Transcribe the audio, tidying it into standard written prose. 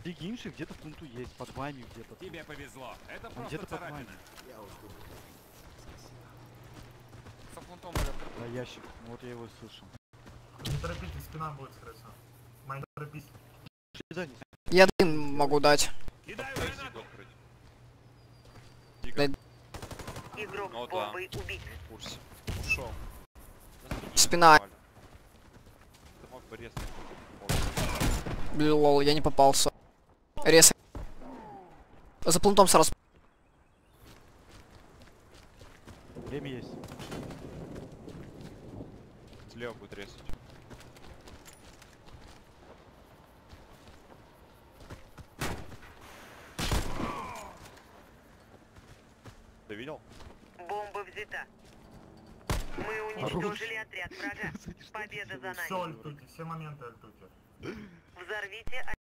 Бегинши где-то в пункту есть, под вами где-то. Тебе повезло. Это Он просто где-то под царапина. вами. Я уж думал. За фунтом, наверное. На ящик. Вот я его слышал. Не торопитесь, спина будет скрыться. Май, не торопись. Да, не Я дым могу дать. Кидаю гранату. Игрок Ну с да. бомбой убит. В курсе. Ушел. Спина. Ты мог бы резать. Блин, лол, я не попался. Рез. За плунтом сразу. Время есть. Слева будет резать. Ты видел? Бомба взята. Мы уничтожили отряд врага. Победа за Все нами. альтуйте, все моменты альтуйте. Взорвите